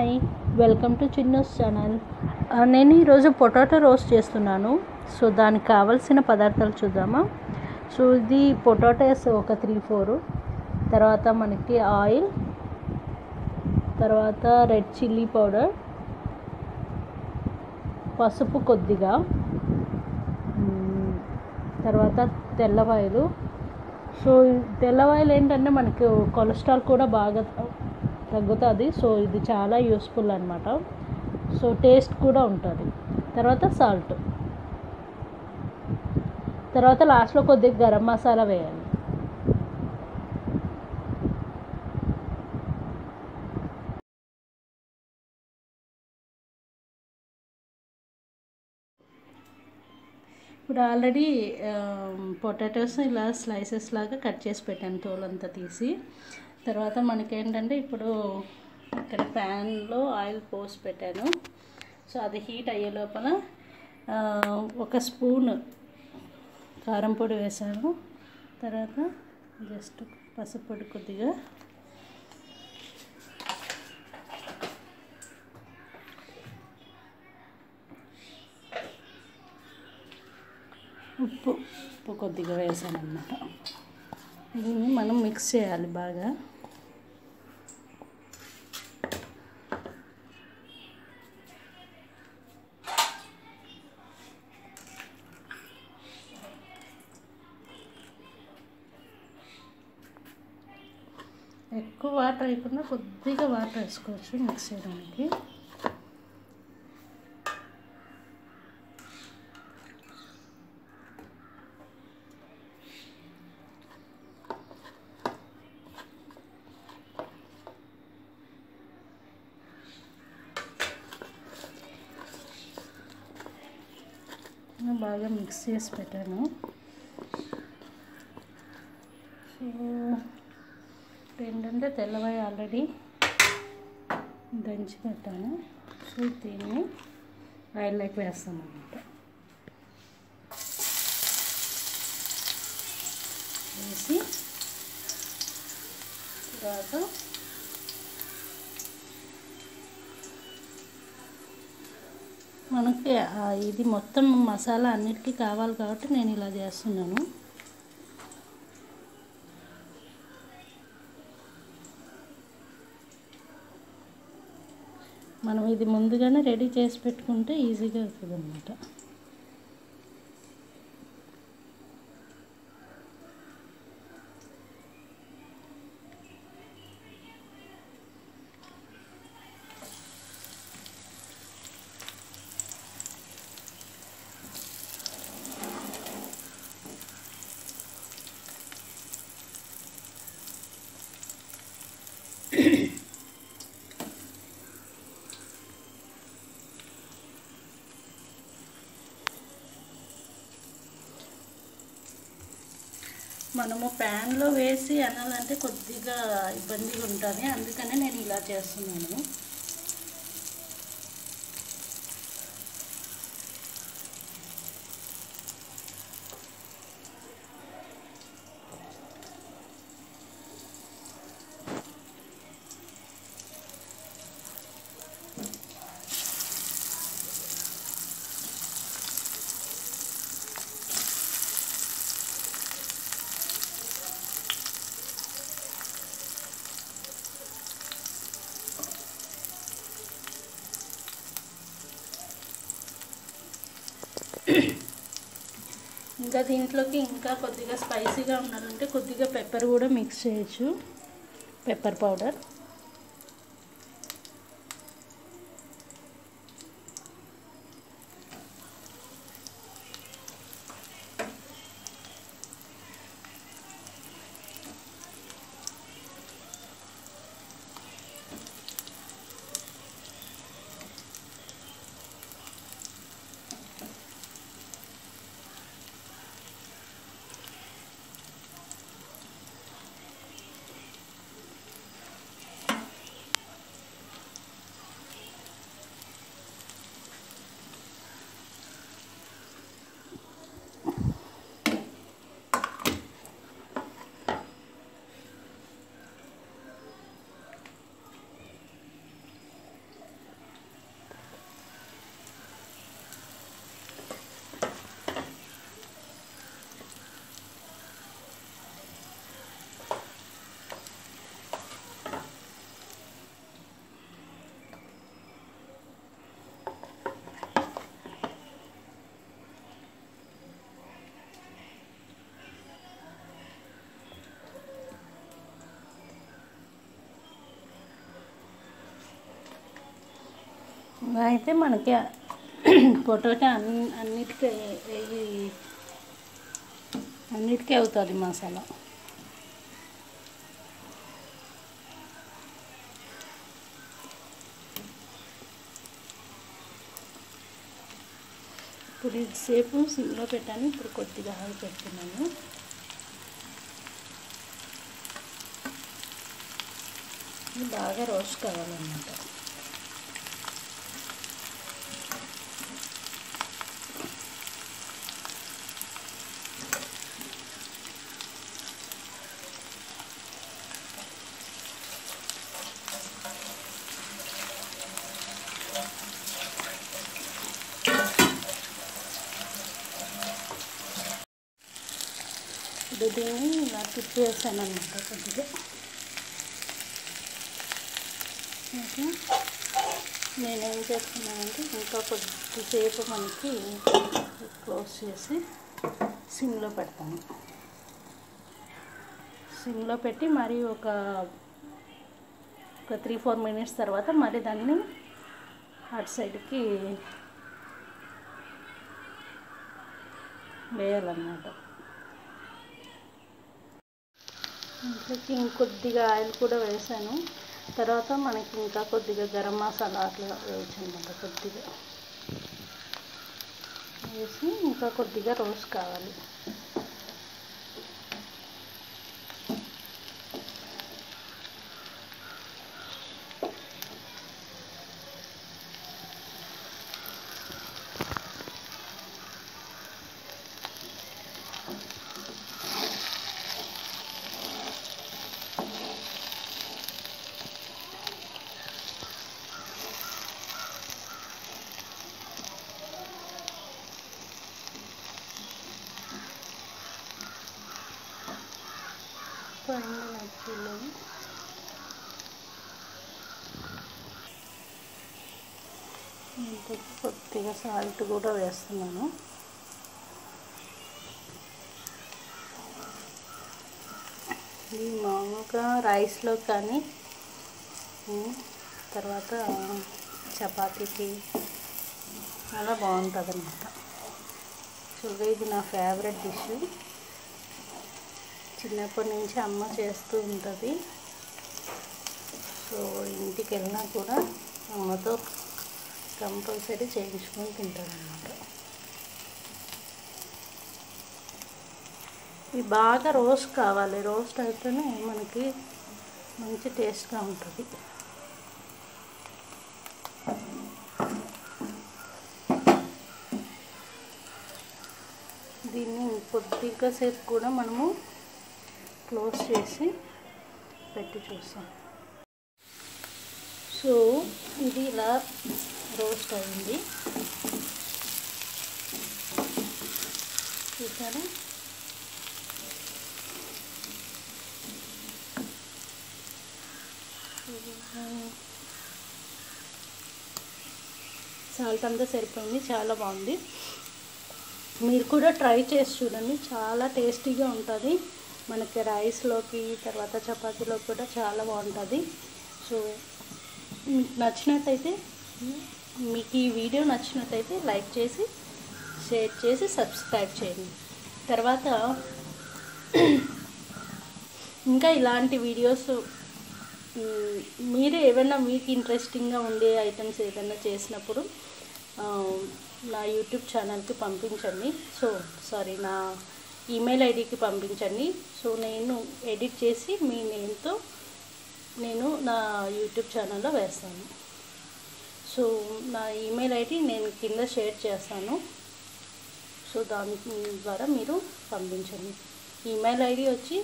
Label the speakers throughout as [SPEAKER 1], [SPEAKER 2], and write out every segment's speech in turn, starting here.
[SPEAKER 1] Hi, welcome to Chinnu's channel. నేను ఈరోజు potato roast చేస్తున్నాను. సో దానికి కావాల్సిన పదార్థాలు చూద్దామా. సో ఇది పొటాటోస్ ఒక 3-4, తర్వాత మనకి ఆయిల్, తర్వాత రెడ్ చిల్లీ పౌడర్, పసుపు కొద్దిగా, తర్వాత తెల్లవాయలు. సో తెల్లవాయలు ఏంటంటే మనకు కొలెస్ట్రాల్ కూడా బాగా తగ్గుతుంది. సో ఇది చాలా యూస్ఫుల్ అనమాట. సో టేస్ట్ కూడా ఉంటుంది. తర్వాత సాల్ట్, తర్వాత లాస్ట్లో కొద్దిగా గరం మసాలా వేయాలి. ఇప్పుడు ఆల్రెడీ పొటాటోస్ ఇలా స్లైసెస్ లాగా కట్ చేసి పెట్టాను, తోలంతా తీసి. తర్వాత మనకేంటంటే ఇప్పుడు ఇక్కడ ప్యాన్లో ఆయిల్ పోసి పెట్టాను. సో అది హీట్ అయ్యే లోపల 1 స్పూన్ కారం పొడి వేసాను. తర్వాత జస్ట్ పసుపు పొడి కొద్దిగా, ఉప్పు కొద్దిగా వేసాను అన్నమాట. దీన్ని మనం మిక్స్ చేయాలి బాగా. ఎక్కువ వాటర్ వేయకుండా కొద్దిగా వాటర్ వేసుకోవచ్చు మిక్స్ చేయడానికి. బాగా మిక్స్ చేసి పెట్టాను. సో ఏంటంటే తెల్లవాయి ఆల్రెడీ దంచి పెట్టాను. సో దీన్ని ఆయిల్లోకి వేస్తాను అన్నమాట. వేసి తర్వాత మనకి ఇది మొత్తం మసాలా అన్నిటికీ కావాలి కాబట్టి నేను ఇలా చేస్తున్నాను. మనం ఇది ముందుగానే రెడీ చేసి పెట్టుకుంటే ఈజీగా అవుతుంది అన్నమాట. మనము ప్యాన్లో వేసి అనాలంటే కొద్దిగా ఇబ్బందిగా ఉంటుంది, అందుకనే నేను ఇలా చేస్తున్నాను. ఇంకా దీంట్లోకి ఇంకా కొద్దిగా స్పైసీగా ఉండాలంటే కొద్దిగా పెప్పర్ కూడా మిక్స్ చేయొచ్చు, పెప్పర్ పౌడర్. అయితే మనకి పొటాటో అన్నిటికీ అవుతుంది మసాలా. ఇప్పుడు ఇదిసేపు సిమ్లో పెట్టాను. ఇప్పుడు కొద్దిగా ఆయిల్ పెడుతున్నాను. బాగా రోస్ట్ కావాలన్నమాట. ఇప్పుడు దీన్ని ఇలా తిప్పేసాను అన్నమాట కొద్దిగా. ఓకే, నేనేం చేస్తున్నానంటే ఇంకా కొద్దిసేపు మనకి క్లోజ్ చేసి సిమ్లో పెడతాను. సిమ్లో పెట్టి మరి ఒక 3-4 మినిట్స్ తర్వాత మరి దాన్ని అటు సైడ్కి వేయాలన్నమాట. ఇంట్లోకి ఇంకొద్దిగా ఆయిల్ కూడా వేసాను. తర్వాత మనకి ఇంకా కొద్దిగా గరం మసాలా అట్లా వేయచ్చు అన్నమాట. కొద్దిగా వేసి ఇంకా కొద్దిగా రోస్ట్ కావాలి. కొద్దిగా సాల్ట్ కూడా వేస్తున్నాను. ఇది మామూలుగా రైస్లో కానీ తర్వాత చపాతీకి అలా బాగుంటుంది అన్నమాట. చూడగా ఇది నా ఫేవరెట్ డిష్. చిన్నప్పటి నుంచి అమ్మ చేస్తూ ఉంటుంది. సో ఇంటికి వెళ్ళినా కూడా అమ్మతో కంపల్సరీ చేయించుకొని తింటారన్నమాట. ఇది బాగా రోస్ట్ కావాలి. రోస్ట్ అయితేనే మనకి మంచి టేస్ట్గా ఉంటుంది. దీన్ని కొద్దిగా సేపు కూడా మనము క్లోజ్ చేసి పెట్టి చూస్తాం. సో ఇది ఇలా రోస్ట్ అయింది చూసారా. సాల్ట్ అంతా సరిపోయింది. చాలా బాగుంది. మీరు కూడా ట్రై చేసి చూడండి. చాలా టేస్టీగా ఉంటుంది. మనకి రైస్లోకి తర్వాత చపాతీలోకి కూడా చాలా బాగుంటుంది. సో మీకు నచ్చినట్టయితే, మీకు ఈ వీడియో నచ్చినట్టయితే లైక్ చేసి షేర్ చేసి సబ్స్క్రైబ్ చేయండి. తర్వాత ఇంకా ఇలాంటి వీడియోస్ మీరే ఏమైనా మీకు ఇంట్రెస్టింగ్గా ఉండే ఐటమ్స్ ఏదైనా చేసినప్పుడు నా యూట్యూబ్ ఛానల్కి పంపించండి. నా ఈమెయిల్ ఐడికి పంపించండి. సో నేను ఎడిట్ చేసి మీ నేమ్తో నేను నా యూట్యూబ్ ఛానల్లో వేస్తాను. సో నా ఈమెయిల్ ఐడి నేను కింద షేర్ చేస్తాను. సో దాని ద్వారా మీరు పంపించండి. ఈమెయిల్ ఐడి వచ్చి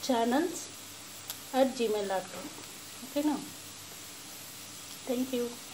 [SPEAKER 1] chinnu.channels@gmail.com. ఓకేనా? Thank you.